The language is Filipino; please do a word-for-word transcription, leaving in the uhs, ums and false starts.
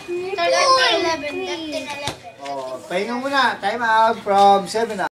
eleven, eleven. Oh, pahinga muna. Time out from seven up.